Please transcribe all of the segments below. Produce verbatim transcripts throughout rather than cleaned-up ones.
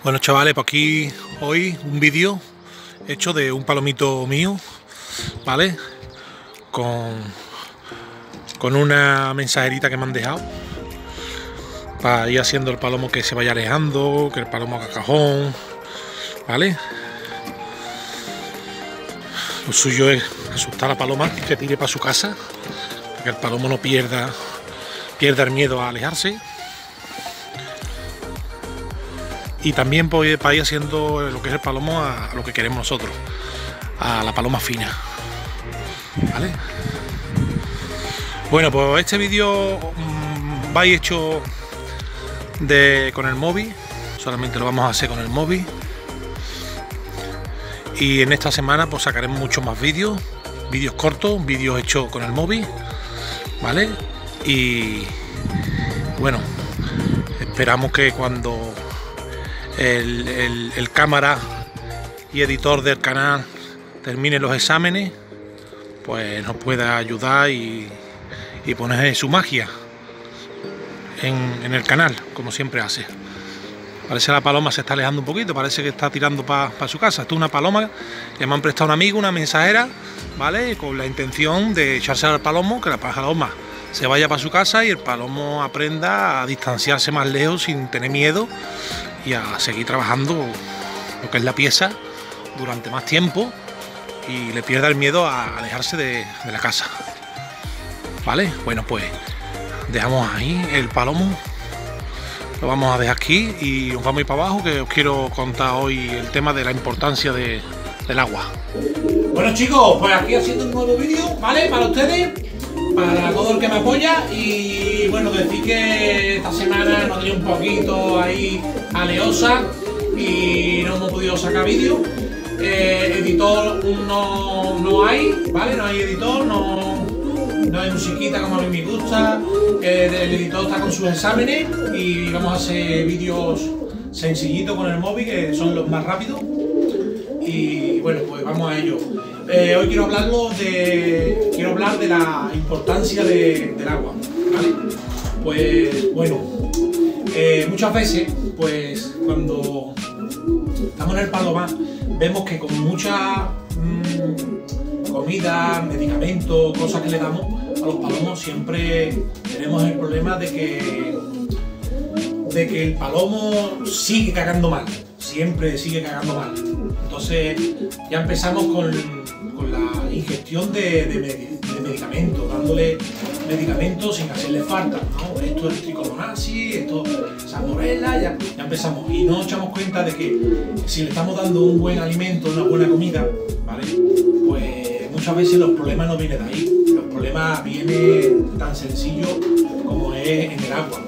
Bueno, chavales, pues aquí hoy un vídeo hecho de un palomito mío, ¿vale? Con, con una mensajerita que me han dejado para ir haciendo el palomo que se vaya alejando, que el palomo haga cajón, ¿vale? Lo suyo es asustar a la paloma, que tire para su casa, para que el palomo no pierda, pierda el miedo a alejarse. Y también pues, para ir haciendo lo que es el palomo a, a lo que queremos nosotros, a la paloma fina, ¿vale? Bueno, pues este vídeo mmm, va a ir hecho de, con el móvil, solamente lo vamos a hacer con el móvil. Y en esta semana pues sacaremos muchos más vídeos, vídeos cortos, vídeos hechos con el móvil, ¿vale? Y bueno, esperamos que cuando El, el, el cámara y editor del canal termine los exámenes, pues nos pueda ayudar y, y poner su magia en, en el canal, como siempre hace. Parece que la paloma se está alejando un poquito, parece que está tirando para pa su casa. Esto es una paloma que me han prestado un amigo, una mensajera, ¿vale? Con la intención de echarse al palomo, que la paloma se vaya para su casa y el palomo aprenda a distanciarse más lejos sin tener miedo y a seguir trabajando lo que es la pieza durante más tiempo y le pierda el miedo a alejarse de, de la casa, ¿vale? Bueno, pues dejamos ahí el palomo, lo vamos a dejar aquí y nos vamos a ir para abajo, que os quiero contar hoy el tema de la importancia de, del agua. Bueno, chicos, pues aquí haciendo un nuevo vídeo, ¿vale? Para ustedes, para todo el que me apoya. Y bueno, decir que esta semana nos dio un poquito ahí aleosa y no hemos podido sacar vídeo. Eh, editor no, no hay, ¿vale? No hay editor, no, no hay musiquita como a mí me gusta. Eh, el editor está con sus exámenes y vamos a hacer vídeos sencillitos con el móvil, que son los más rápidos. Y bueno, pues vamos a ello. Eh, hoy quiero hablarlo de quiero hablar de la importancia de, del agua, ¿vale? Pues bueno, eh, muchas veces, pues cuando estamos en el palomar, vemos que con mucha mmm, comida, medicamentos, cosas que le damos a los palomos, siempre tenemos el problema de que de que el palomo sigue cagando mal, siempre sigue cagando mal. Entonces ya empezamos con, con la ingestión de, de, de medicamentos, dándole medicamentos sin hacerle falta, ¿no? Esto es tricomonasis, esto es salmonela, ya, ya empezamos. Y no nos echamos cuenta de que si le estamos dando un buen alimento, una buena comida, ¿vale? Pues muchas veces los problemas no vienen de ahí. Los problemas vienen tan sencillo como es en el agua.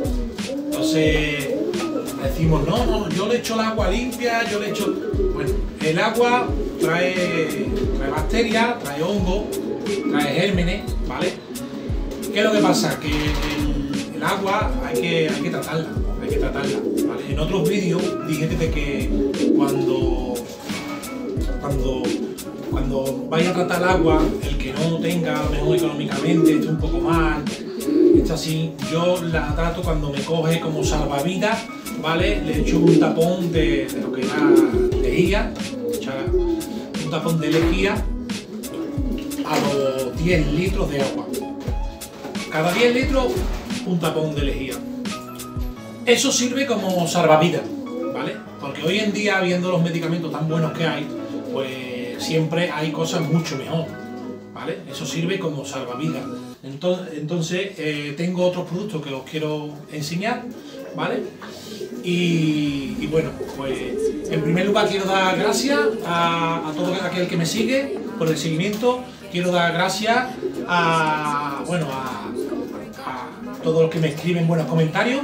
Entonces decimos, no, no, yo le echo el agua limpia, yo le echo... Bueno, el agua trae, trae bacterias, trae hongos, trae gérmenes, ¿vale? ¿Qué es lo que pasa? Que el, el agua hay que, hay que tratarla, hay que tratarla, ¿vale? En otros vídeos dije de que cuando, cuando, cuando vaya a tratar el agua, el que no tenga, a lo mejor económicamente, esté un poco mal, está así, yo la trato cuando me coge como salvavidas, ¿vale? Le echo un tapón de, de lo que era lejía, un tapón de lejía a los diez litros de agua. Cada diez litros, un tapón de lejía. Eso sirve como salvavidas, ¿vale? Porque hoy en día, viendo los medicamentos tan buenos que hay, pues siempre hay cosas mucho mejor, ¿vale? Eso sirve como salvavidas. Entonces, entonces eh, tengo otros productos que os quiero enseñar, ¿vale? Y, y bueno, pues en primer lugar quiero dar gracias a, a todo aquel que me sigue por el seguimiento. Quiero dar gracias a, bueno, a, a todos los que me escriben buenos comentarios.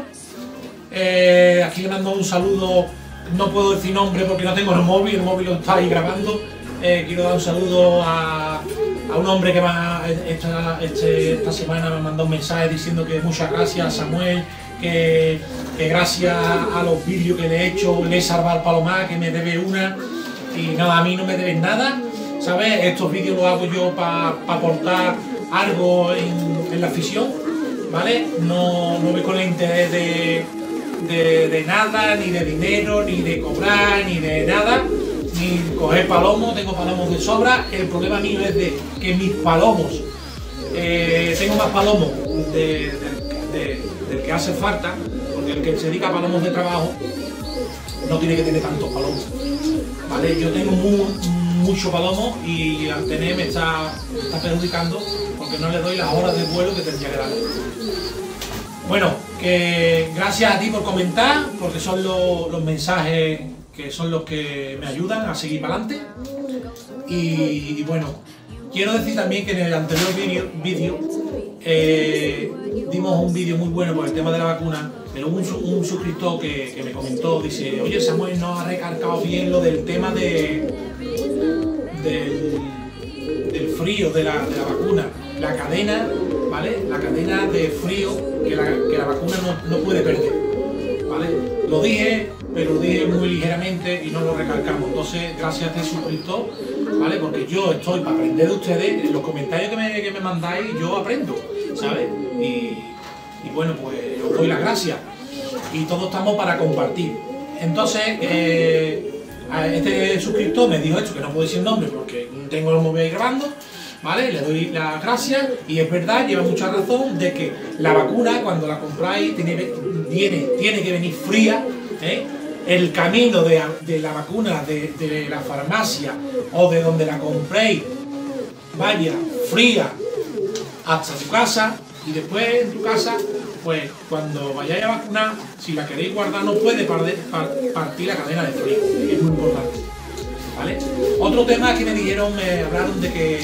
Eh, aquí le mando un saludo, no puedo decir nombre porque no tengo el móvil, el móvil lo está ahí grabando. Eh, quiero dar un saludo a, a un hombre que va, esta, este, esta semana me mandó un mensaje diciendo que muchas gracias, Samuel, que, que gracias a los vídeos que le he hecho le he salvado al palomar, que me debe una. Y nada, a mí no me deben nada, ¿sabes? Estos vídeos los hago yo para pa aportar algo en, en la afición, ¿vale? No, no voy con el interés de, de, de nada, ni de dinero, ni de cobrar, ni de nada, ni coger palomos, tengo palomos de sobra. El problema mío es de que mis palomos, eh, tengo más palomos de, de, de, del que hace falta, porque el que se dedica a palomos de trabajo no tiene que tener tantos palomos, ¿vale? Yo tengo muy, mucho palomo y al tener me está, me está perjudicando porque no le doy las horas de vuelo que tendría que darle. Bueno, que gracias a ti por comentar, porque son lo, los mensajes que son los que me ayudan a seguir para adelante. Y, y bueno, quiero decir también que en el anterior vídeo eh, dimos un vídeo muy bueno por el tema de la vacuna, pero un, un suscriptor que, que me comentó, dice, oye Samuel, no ha recargado bien lo del tema de, del, del frío de la, de la vacuna, la cadena, ¿vale? La cadena de frío que la, que la vacuna no, no puede perder, ¿vale? Lo dije, pero lo dije muy ligeramente y no lo recalcamos. Entonces, gracias a este suscriptor, ¿vale? Porque yo estoy para aprender de ustedes, en los comentarios que me, que me mandáis, yo aprendo, ¿sabes? Y, y bueno, pues os doy las gracias. Y todos estamos para compartir. Entonces, eh, a este suscriptor me dijo esto, que no puedo decir el nombre porque tengo el móvil ahí grabando, ¿vale? Le doy las gracias y es verdad, lleva mucha razón de que la vacuna, cuando la compráis, tiene, tiene, tiene que venir fría, ¿eh? El camino de, de la vacuna de, de la farmacia o de donde la compréis vaya fría hasta tu casa y después en tu casa, pues cuando vayáis a vacunar, si la queréis guardar no puede partir, partir la cadena de frío, que es muy importante, ¿vale? Otro tema que me dijeron, me hablaron de que,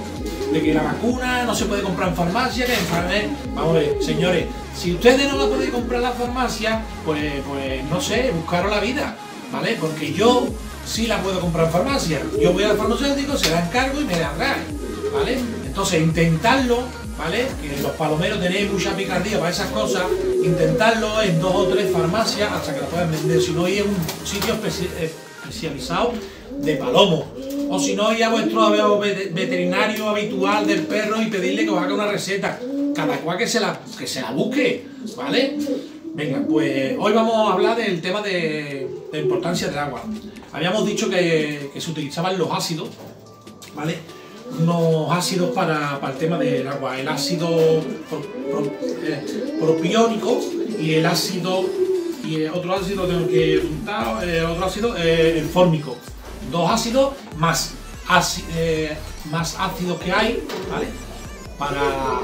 de que la vacuna no se puede comprar en farmacia, que en farmacia, vamos a ver, señores, si ustedes no la podéis comprar en la farmacia, pues, pues no sé, buscaros la vida, ¿vale? Porque yo sí la puedo comprar en farmacia. Yo voy al farmacéutico, se la encargo y me la trae, ¿vale? Entonces, intentarlo, ¿vale? Que los palomeros tenéis mucha picardía para esas cosas, intentarlo en dos o tres farmacias hasta que la puedan vender. Si no, ir a un sitio especi especializado de palomos. O si no, ir a vuestro veterinario habitual del perro y pedirle que os haga una receta. Cada cual que se la, que se la busque, ¿vale? Venga, pues hoy vamos a hablar del tema de la importancia del agua. Habíamos dicho que, que se utilizaban los ácidos, ¿vale? Unos ácidos para, para el tema del agua, el ácido pro, pro, eh, propiónico y el ácido, y el otro ácido tengo que juntar, eh, otro ácido, eh, el fórmico. Dos ácidos más, ácido, eh, más ácidos que hay, ¿vale? Para...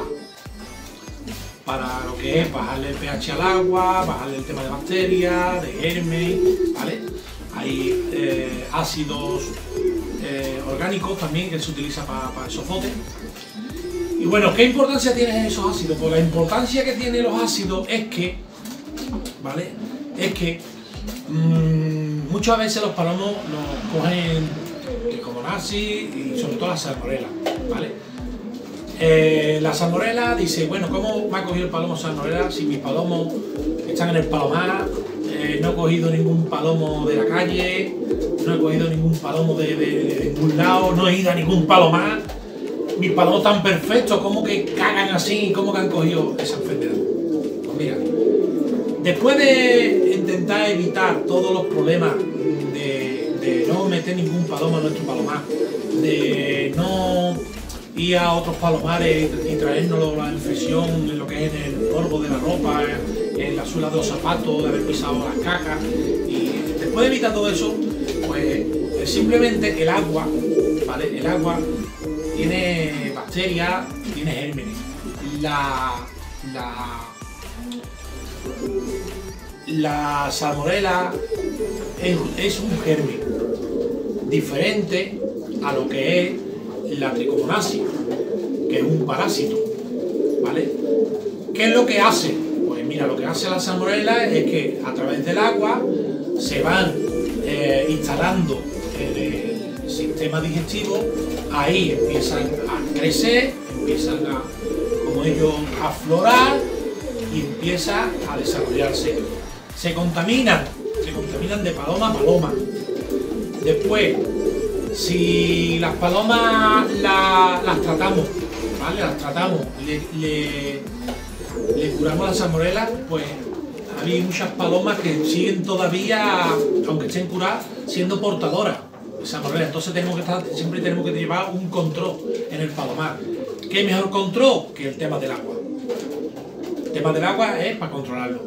para lo que es bajarle el pH al agua, bajarle el tema de bacterias, de germen, ¿vale? Hay eh, ácidos eh, orgánicos también que se utiliza para, para esos botes. Y bueno, ¿qué importancia tienen esos ácidos? Pues la importancia que tienen los ácidos es que, ¿vale? Es que mmm, muchas veces los palomos los cogen como nazi y sobre todo las salmorelas, ¿vale? Eh, la salmorela dice, bueno, ¿cómo me ha cogido el palomo salmorela si mis palomos están en el palomar? Eh, no he cogido ningún palomo de la calle, no he cogido ningún palomo de, de, de ningún lado, no he ido a ningún palomar. Mis palomos están perfectos, ¿cómo que cagan así? ¿Cómo que han cogido esa enfermedad? Pues mira, después de intentar evitar todos los problemas de, de no meter ningún palomo en nuestro palomar, de no ir a otros palomares y traernos la infección en lo que es en el polvo de la ropa, en la suela de los zapatos, de haber pisado las cajas, y después de evitar todo eso, pues simplemente el agua, ¿vale? El agua tiene bacterias, tiene gérmenes. La, la, la salmonela es, es un germen diferente a lo que es la tricomonasis, que es un parásito, ¿vale? ¿Qué es lo que hace? Pues mira, lo que hace la salmonela es que a través del agua se van eh, instalando en el sistema digestivo, ahí empiezan a crecer, empiezan a, como ellos, a aflorar y empieza a desarrollarse. Se contaminan, se contaminan de paloma a paloma. Después, si las palomas la, las tratamos, ¿vale? Las tratamos, le, le, le curamos la salmonela, pues Hay muchas palomas que siguen todavía, aunque estén curadas, siendo portadoras de salmonela. Entonces tenemos que estar, siempre tenemos que llevar un control en el palomar. ¿Qué mejor control que el tema del agua? El tema del agua es para controlarlo.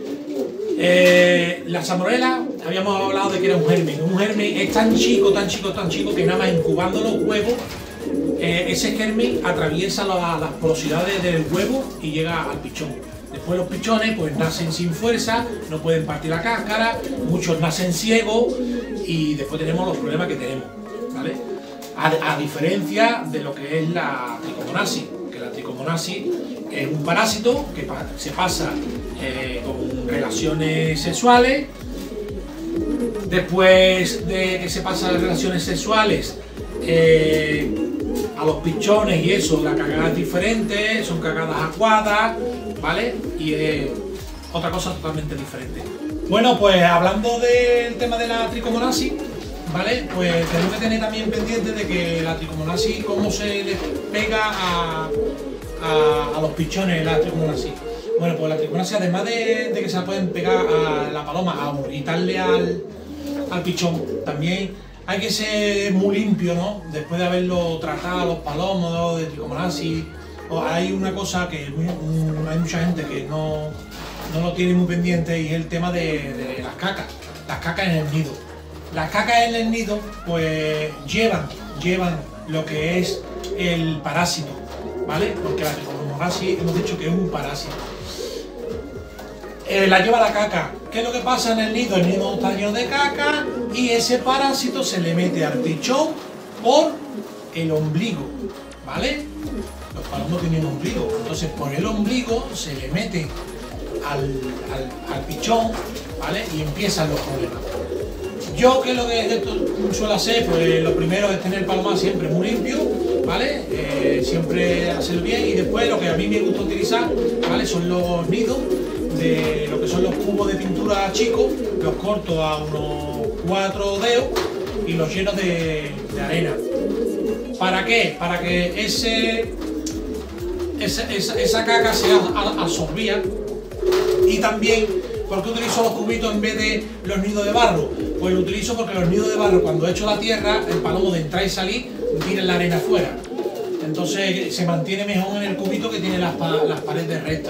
Eh, la salmonela, habíamos hablado de que era un germen. Un germen es tan chico, tan chico, tan chico que nada más incubando los huevos, eh, ese germen atraviesa la, las porosidades del huevo y llega al pichón. Después los pichones pues nacen sin fuerza, no pueden partir la cáscara, muchos nacen ciegos y después tenemos los problemas que tenemos, ¿vale? A, a diferencia de lo que es la tricomonasis, que la tricomonasis es un parásito que pa se pasa eh, con relaciones sexuales. Después de que se pasa las relaciones sexuales eh, a los pichones y eso, la cagada es diferente, son cagadas acuadas, ¿vale? Y es otra cosa totalmente diferente. Bueno, pues hablando del tema de la tricomonasis, ¿vale? Pues tenemos que tener también pendiente de que la tricomonasis, cómo se le pega a, a, a los pichones la tricomonasis. Bueno, pues la tricomonasis, además de, de que se la pueden pegar a la paloma, a irritarle al, al pichón, también hay que ser muy limpio, ¿no? Después de haberlo tratado, los palomos de tricomonasis. Hay una cosa que muy, muy, hay mucha gente que no, no lo tiene muy pendiente y es el tema de, de las cacas, las cacas en el nido. Las cacas en el nido pues llevan, llevan lo que es el parásito, ¿vale? Porque la tricomonasis hemos dicho que es un parásito. Eh, la lleva la caca. ¿Qué es lo que pasa en el nido? El nido está lleno de caca y ese parásito se le mete al pichón por el ombligo, ¿vale? Los palomos tienen ombligo, entonces por el ombligo se le mete al, al, al pichón, ¿vale? Y empiezan los problemas. Yo, que es lo que esto suelo hacer, pues lo primero es tener el palomar siempre muy limpio, ¿vale? Eh, siempre hacerlo bien y después lo que a mí me gusta utilizar, ¿vale? Son los nidos de lo que son los cubos de pintura chicos, los corto a unos cuatro dedos y los lleno de, de arena. ¿Para qué? Para que ese, esa, esa, esa caca sea absorbida. Y también, ¿por qué utilizo los cubitos en vez de los nidos de barro? Pues lo utilizo porque los nidos de barro, cuando echo la tierra, el palomo de entrar y salir tira la arena afuera. Entonces se mantiene mejor en el cubito que tiene las, las paredes rectas.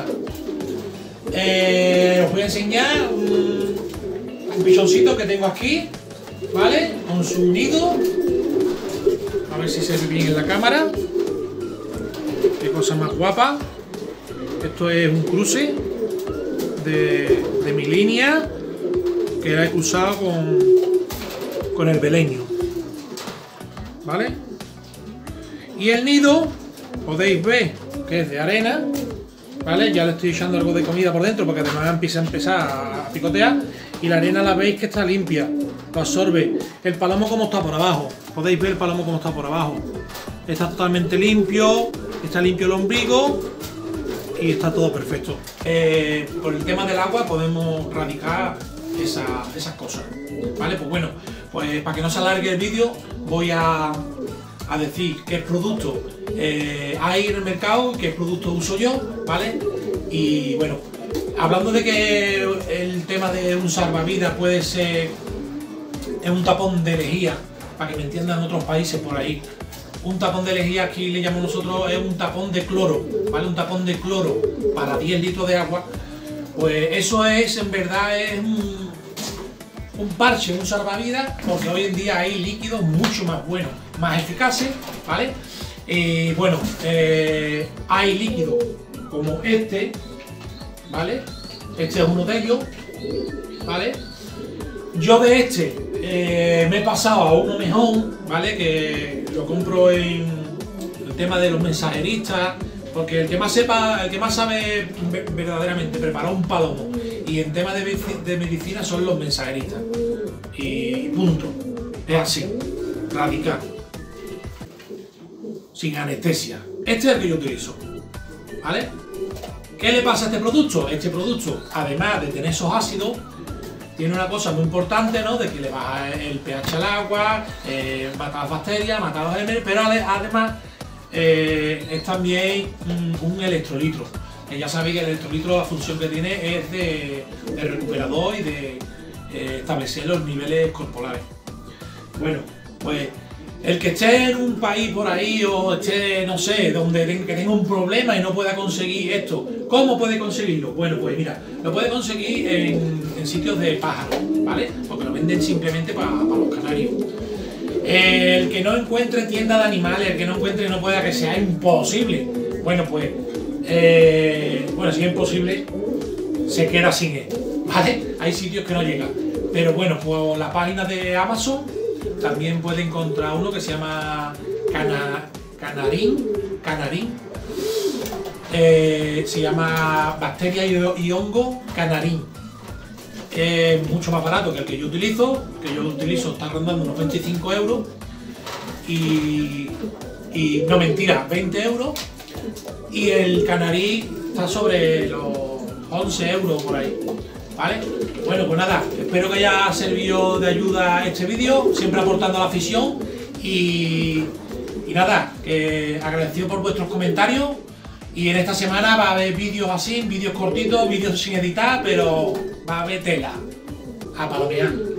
Eh, os voy a enseñar un, un pichoncito que tengo aquí, ¿vale? Con su nido. A ver si se ve bien en la cámara. Qué cosa más guapa. Esto es un cruce de, de mi línea que la he cruzado con, con el beleño, ¿vale? Y el nido podéis ver que es de arena, ¿vale? Ya le estoy echando algo de comida por dentro porque además empieza a empezar a picotear y la arena la veis que está limpia, lo absorbe. El palomo como está por abajo, podéis ver el palomo como está por abajo. Está totalmente limpio, está limpio el ombligo y está todo perfecto. Eh, por el tema del agua podemos radicar esa, esas cosas, ¿vale? Pues bueno, pues para que no se alargue el vídeo voy a, a decir qué producto eh, hay en el mercado, qué producto uso yo, ¿vale? Y bueno, hablando de que el tema de un salvavidas puede ser es un tapón de lejía, para que me entiendan otros países por ahí. Un tapón de lejía, aquí le llamamos nosotros, es un tapón de cloro, ¿vale? Un tapón de cloro para diez litros de agua. Pues eso es, en verdad, es un, un parche, un salvavidas, porque hoy en día hay líquidos mucho más buenos, más eficaces, ¿vale? Y bueno, eh, hay líquidos como este, ¿vale? Este es uno de ellos, ¿vale? Yo de este eh, me he pasado a uno mejor, ¿vale? Que lo compro en el tema de los mensajeristas, porque el que más sepa, el que más sabe verdaderamente preparar un palomo y en tema de, de medicina son los mensajeristas. Y punto. Es así, radical, sin anestesia. Este es el que yo utilizo, ¿vale? ¿Qué le pasa a este producto? Este producto, además de tener esos ácidos, tiene una cosa muy importante, ¿no? De que le baja el pH al agua, eh, mata las bacterias, mata los gérmenes, pero además eh, es también un, un electrolito. Eh, ya sabéis que el electrolitro la función que tiene es de, de recuperador y de eh, establecer los niveles corporales. Bueno, pues el que esté en un país por ahí o esté, no sé, donde ten, que tenga un problema y no pueda conseguir esto, ¿cómo puede conseguirlo? Bueno, pues mira, lo puede conseguir en, en sitios de pájaros, ¿vale? Porque lo venden simplemente para pa los canarios. El que no encuentre tienda de animales, el que no encuentre no pueda, que sea imposible. Bueno, pues, eh, bueno, si es imposible, se queda sin él, ¿vale? Hay sitios que no llegan. Pero bueno, por la página de Amazon también puede encontrar uno que se llama Cana, Canarín, Canarín. Eh, se llama Bacteria y, y Hongo Canarín. Que es mucho más barato que el que yo utilizo, que yo lo utilizo, está rondando unos veinticinco euros y, y no mentira, veinte euros, y el canarí está sobre los once euros por ahí, ¿vale? Bueno, pues nada, espero que haya servido de ayuda este vídeo, siempre aportando a la afición y, y nada, que agradecido por vuestros comentarios. Y en esta semana va a haber vídeos así, vídeos cortitos, vídeos sin editar, pero va a haber tela a palomear.